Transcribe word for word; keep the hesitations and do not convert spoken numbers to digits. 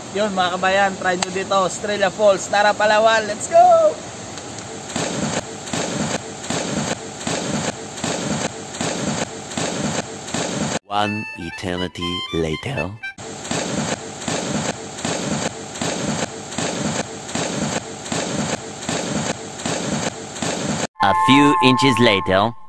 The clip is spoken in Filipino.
Yun mga kabayan, try nyo dito, Estrella Falls, Tara Palawan, let's go! One eternity later. A few inches later.